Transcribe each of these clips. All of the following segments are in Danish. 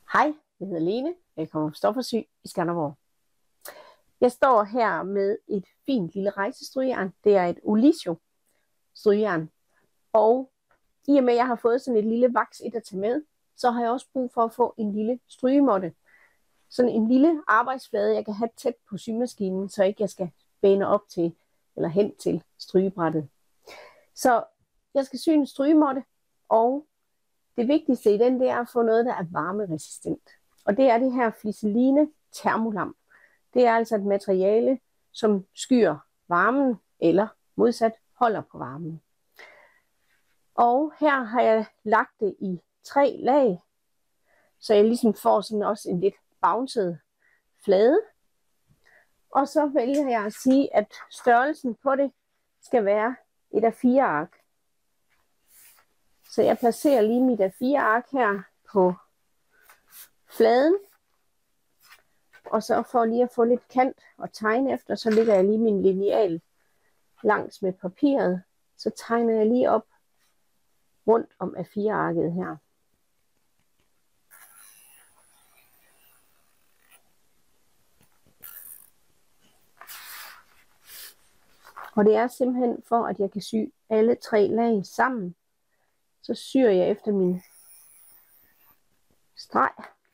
Hej, jeg hedder Lene. Jeg kommer fra Stoffersyg i Skanderborg. Jeg står her med et fint lille rejsestrygejern. Det er et Olisio strygejern. Og i og med, at jeg har fået sådan et lille vaks et at tage med, så har jeg også brug for at få en lille strygemåtte. Sådan en lille arbejdsflade, jeg kan have tæt på symaskinen, så ikke jeg skal bæne op til eller hen til strygebrættet. Så jeg skal sy en strygemåtte, og det vigtigste i den, det er at få noget, der er varmeresistent. Og det er det her Fliseline Thermolam. Det er altså et materiale, som skyer varmen, eller modsat holder på varmen. Og her har jeg lagt det i 3 lag, så jeg ligesom får sådan også en lidt bounced flade. Og så vælger jeg at sige, at størrelsen på det skal være et A4 ark. Så jeg placerer lige mit A4-ark her på fladen. Og så for lige at få lidt kant og tegne efter, så lægger jeg lige min lineal langs med papiret. Så tegner jeg lige op rundt om A4-arket her. Og det er simpelthen for, at jeg kan sy alle 3 lag sammen. Så syr jeg efter min streg.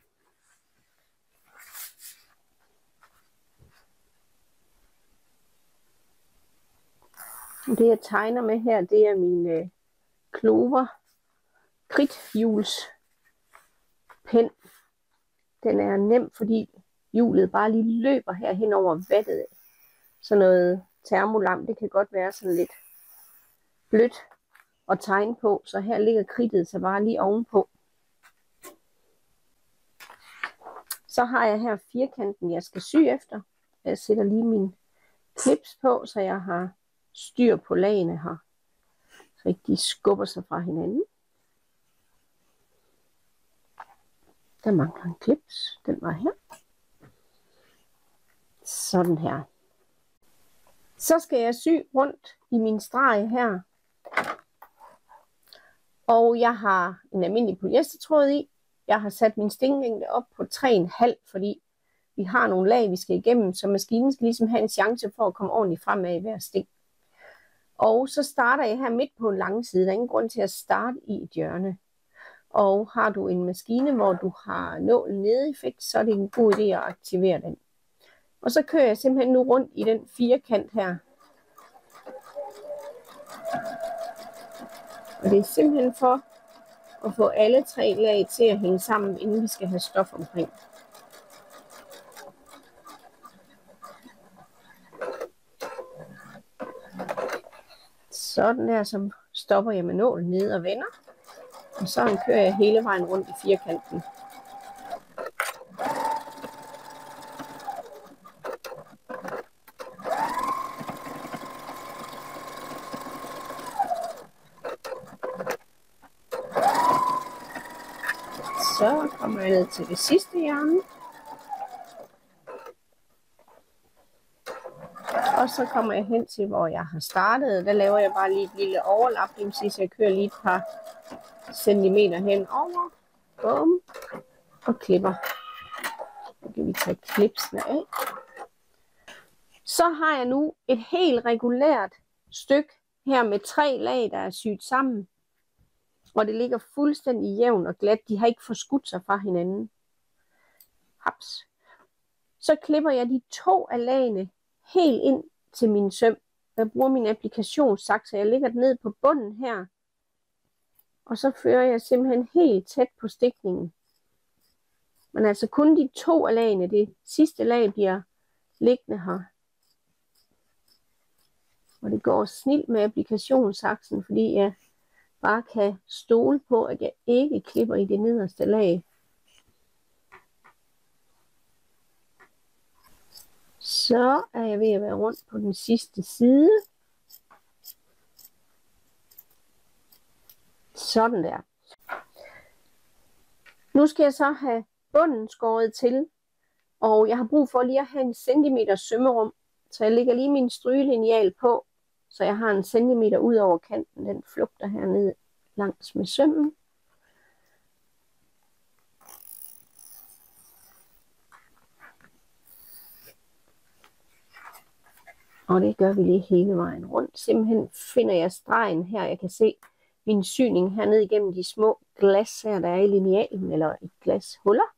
Og det jeg tegner med her, det er min Clover kridthjuls pen. Den er nem, fordi hjulet bare lige løber her hen over vattet. Så noget termolam, det kan godt være sådan lidt blødt at tegne på, så her ligger kridtet så bare lige ovenpå. Så har jeg her firkanten, jeg skal sy efter. Jeg sætter lige min clips på, så jeg har styr på lagene her, så ikke de skubber sig fra hinanden. Der mangler en clips, den var her. Sådan her. Så skal jeg sy rundt i min streg her. Og jeg har en almindelig polyestertråd i. Jeg har sat min stinglængde op på 3,5, fordi vi har nogle lag, vi skal igennem, så maskinen skal ligesom have en chance for at komme ordentligt fremad i hver sting. Og så starter jeg her midt på en lang side. Der er ingen grund til at starte i et hjørne. Og har du en maskine, hvor du har nålen nede effekt, så er det en god idé at aktivere den. Og så kører jeg simpelthen nu rundt i den firkant her. Og det er simpelthen for at få alle 3 lag til at hænge sammen, inden vi skal have stof omkring. Sådan der, så stopper jeg med nålen ned og vender. Og så kører jeg hele vejen rundt i firkanten. Så kommer jeg ned til det sidste hjørne. Og så kommer jeg hen til, hvor jeg har startet. Der laver jeg bare lige et lille overlap, så jeg kører lige et par centimeter hen over. Bum. Og klipper. Så kan vi tage klipsene af. Så har jeg nu et helt regulært stykke her med 3 lag, der er syet sammen. Og det ligger fuldstændig jævnt og glat. De har ikke forskudt sig fra hinanden. Haps. Så klipper jeg de 2 af lagene helt ind til min søm. Jeg bruger min applikationssaks, så jeg lægger den ned på bunden her. Og så fører jeg simpelthen helt tæt på stikningen. Men altså kun de 2 af lagene, det sidste lag bliver liggende her. Og det går snilt med applikationssaksen, fordi jeg bare kan stole på, at jeg ikke klipper i det nederste lag. Så er jeg ved at være rundt på den sidste side. Sådan der. Nu skal jeg så have bunden skåret til, og jeg har brug for lige at have 1 centimeter sømmerum, så jeg lægger lige min strygelineal på, så jeg har 1 centimeter ud over kanten, den flugter hernede langs med sømmen. Og det gør vi lige hele vejen rundt. Simpelthen finder jeg stregen her. Jeg kan se min syning hernede igennem de små glas her, der er i linealen, eller et glas huller.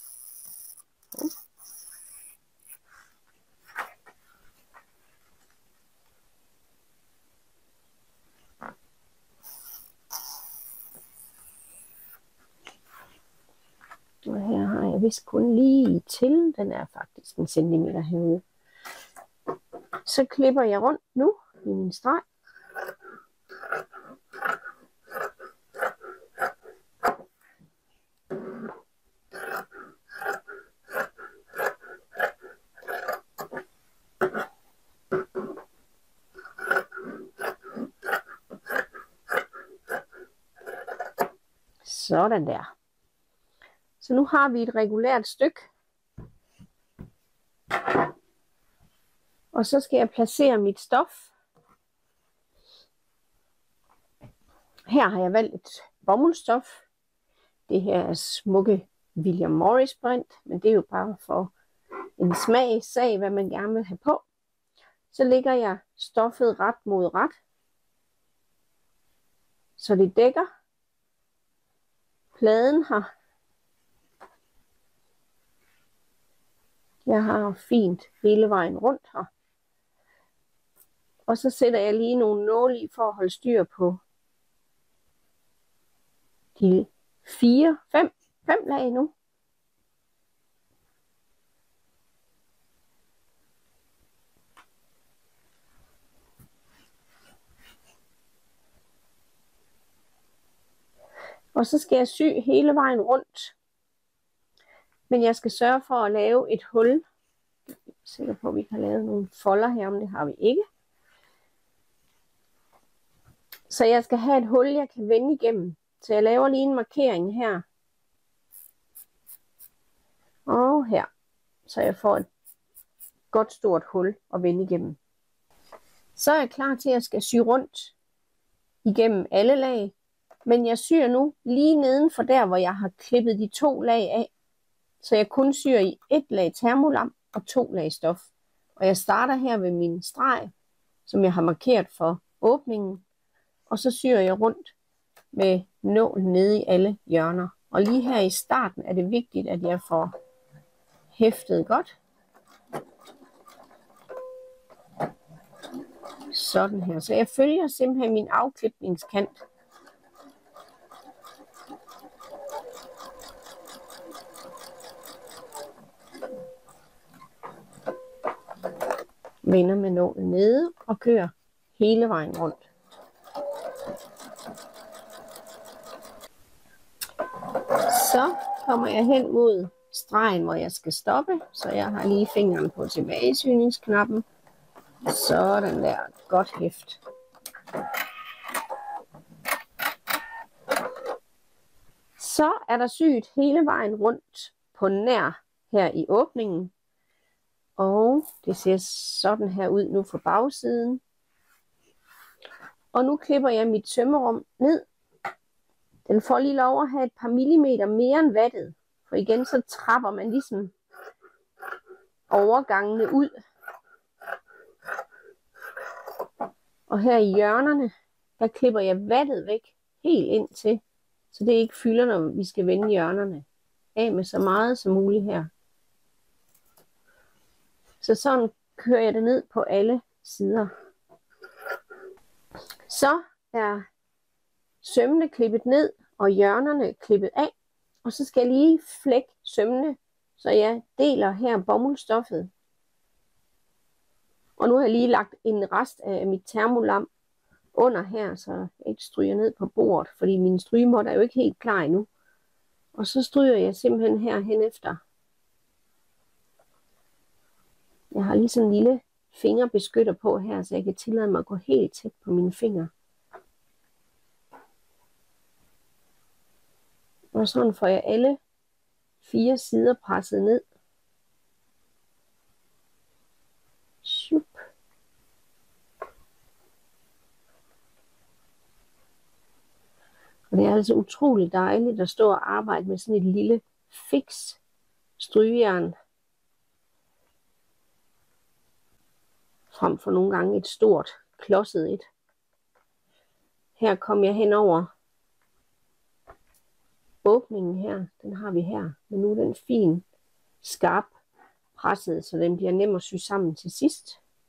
Og her har jeg vist kun lige til. Den er faktisk 1 centimeter herude. Så klipper jeg rundt nu i min streg. Sådan der. Så nu har vi et regulært stykke. Og så skal jeg placere mit stof. Her har jeg valgt et bomuldstof. Det her er smukke William Morris print, men det er jo bare for en smagssag, hvad man gerne vil have på. Så lægger jeg stoffet ret mod ret, så det dækker pladen her. Jeg har fint hele vejen rundt her. Og så sætter jeg lige nogle nåle i for at holde styr på de 5 lag nu. Og så skal jeg sy hele vejen rundt. Men jeg skal sørge for at lave et hul. Jeg er sikker på, at vi kan lave nogle folder her, men det har vi ikke. Så jeg skal have et hul, jeg kan vende igennem. Så jeg laver lige en markering her. Og her. Så jeg får et godt stort hul at vende igennem. Så er jeg klar til, at jeg skal sy rundt igennem alle lag. Men jeg syr nu lige neden for der, hvor jeg har klippet de 2 lag af. Så jeg kun syr i 1 lag termolam og 2 lag stof. Og jeg starter her ved min streg, som jeg har markeret for åbningen. Og så syr jeg rundt med nålen nede i alle hjørner. Og lige her i starten er det vigtigt, at jeg får hæftet godt. Sådan her. Så jeg følger simpelthen min afklipningskant. Vender med nålen nede og kører hele vejen rundt. Så kommer jeg hen mod stregen, hvor jeg skal stoppe, så jeg har lige fingeren på tilbagesyningsknappen. Sådan der, godt hæft. Så er der syet hele vejen rundt på nær her i åbningen. Og det ser sådan her ud nu fra bagsiden. Og nu klipper jeg mit sømmerum ned. Den får lige lov at have et par millimeter mere end vattet. For igen så trapper man ligesom overgangene ud. Og her i hjørnerne, der klipper jeg vattet væk helt ind til. Så det ikke fylder, når vi skal vende hjørnerne. Af med så meget som muligt her. Så sådan kører jeg det ned på alle sider. Så er sømmene klippet ned og hjørnerne klippet af. Og så skal jeg lige flække sømmene, så jeg deler her bomuldstoffet. Og nu har jeg lige lagt en rest af mit termolam under her, så jeg ikke stryger ned på bordet, fordi min strygemåtte er jo ikke helt klar endnu. Og så stryger jeg simpelthen herhen efter. Jeg har lige sådan en lille fingerbeskytter på her, så jeg kan tillade mig at gå helt tæt på mine fingre. Og sådan får jeg alle 4 sider presset ned. Shup. Og det er altså utroligt dejligt at stå og arbejde med sådan et lille fix strygejern frem for nogle gange et stort klodset et. Her kom jeg hen over åbningen her, den har vi her, men nu er den fin, skarp presset, så den bliver nem at sy sammen til sidst.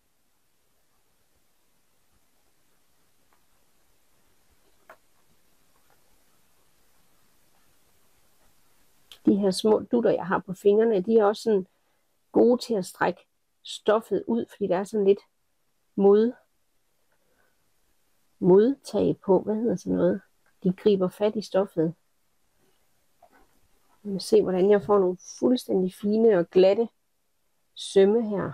De her små dutter, jeg har på fingrene, de er også sådan gode til at strække stoffet ud, fordi der er sådan lidt modtag på, hvad hedder sådan noget. De griber fat i stoffet. Jeg vil se, hvordan jeg får nogle fuldstændig fine og glatte sømme her.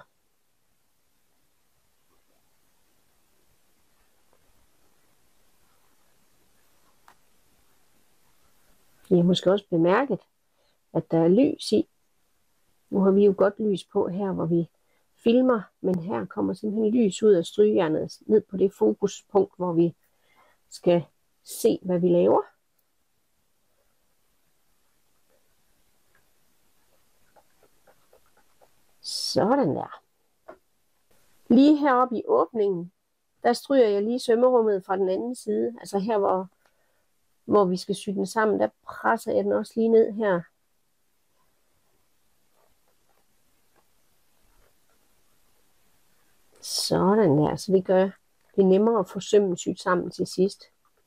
I har måske også bemærket, at der er lys i. Nu har vi jo godt lys på her, hvor vi filmer, men her kommer simpelthen lys ud af strygejernet ned på det fokuspunkt, hvor vi skal se, hvad vi laver. Sådan der. Lige heroppe i åbningen, der stryger jeg lige sømmerummet fra den anden side. Altså her, hvor vi skal sy den sammen, der presser jeg den også lige ned her. Sådan der, så det gør det nemmere at få sømmen syet sammen til sidst.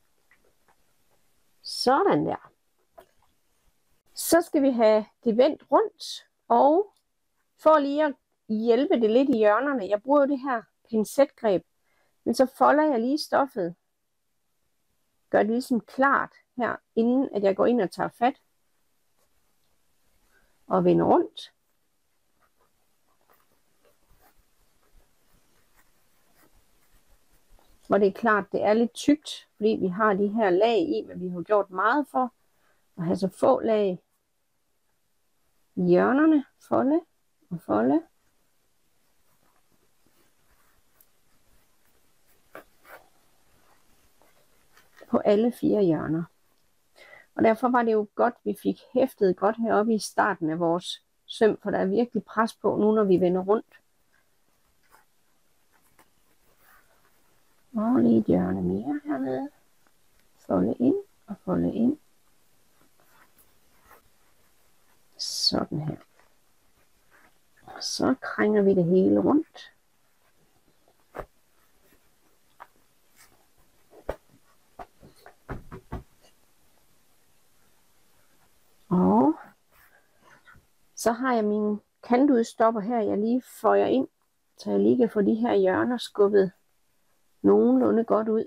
Sådan der. Så skal vi have det vendt rundt, og for lige at hjælpe det lidt i hjørnerne, jeg bruger det her pincetgreb, men så folder jeg lige stoffet. Gør det ligesom klart her, inden at jeg går ind og tager fat. Og vender rundt. Hvor det er klart, det er lidt tykt, fordi vi har de her lag i, men vi har gjort meget for at have så få lag i hjørnerne. Folde og folde. På alle 4 hjørner. Og derfor var det jo godt, vi fik hæftet godt heroppe i starten af vores søm, for der er virkelig pres på nu, når vi vender rundt. Og lige et hjørne mere hernede. Folde ind og folde ind. Sådan her. Og så krænger vi det hele rundt. Og så har jeg min kantudstopper her, jeg lige føjer ind, så jeg lige kan få de her hjørner skubbet nogenlunde godt ud.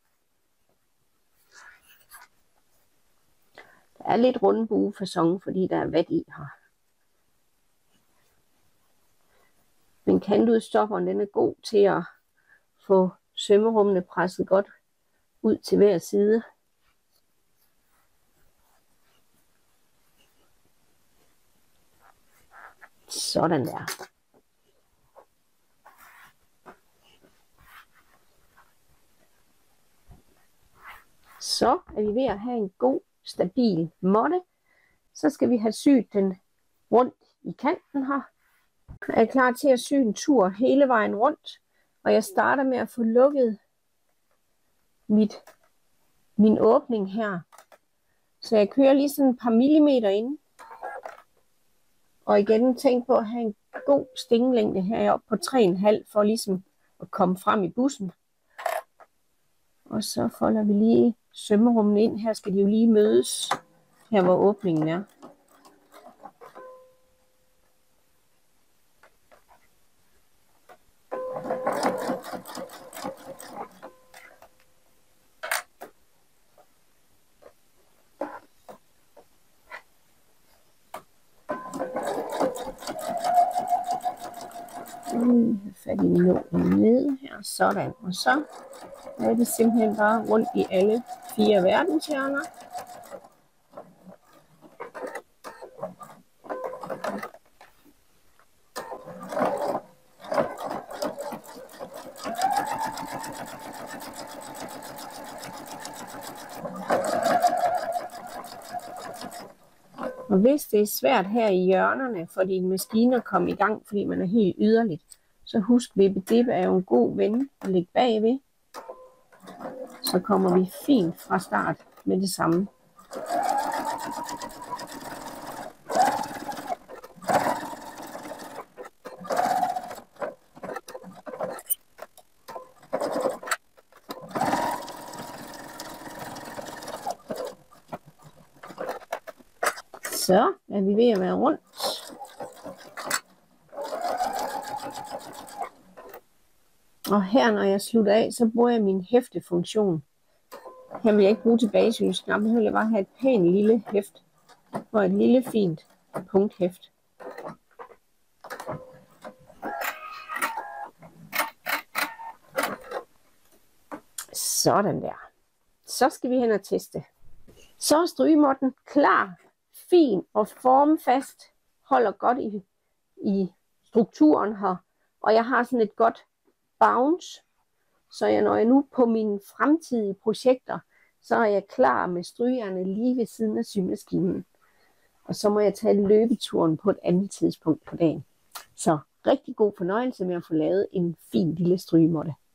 Der er lidt rundbuefacon, fordi der er vat i her. Men kantudstopperen, den er god til at få sømmerummene presset godt ud til hver side. Sådan der. Så er vi ved at have en god, stabil måtte. Så skal vi have syet den rundt i kanten her. Jeg er klar til at sy en tur hele vejen rundt. Og jeg starter med at få lukket min åbning her. Så jeg kører lige sådan et par millimeter ind. Og igen tænk på at have en god stingelængde heroppe på 3,5 for ligesom at komme frem i bussen. Og så folder vi lige sømmerummen ind. Her skal de jo lige mødes, her hvor åbningen er. Fat i nålen ned her, sådan, og så er det simpelthen bare rundt i alle 4 verdenshjørner. Og hvis det er svært her i hjørnerne for dine maskiner at komme i gang, fordi man er helt yderligt, Så husk, vippe-dippe er jo en god ven at lægge bagved. Så kommer vi fint fra start med det samme. Så er vi ved at være rundt. Og her, når jeg slutter af, så bruger jeg min hæftefunktion. Her vil jeg ikke bruge tilbagesynsknappen, her vil jeg bare have et pænt lille hæft. Og et lille fint punkthæft. Sådan der. Så skal vi hen og teste. Så er strygemåtten klar, fin og formfast. Holder godt i strukturen her. Og jeg har sådan et godt bounce. Så når jeg nu på mine fremtidige projekter, så er jeg klar med strygejernet lige ved siden af symaskinen. Og så må jeg tage løbeturen på et andet tidspunkt på dagen. Så rigtig god fornøjelse med at få lavet en fin lille strygemåtte.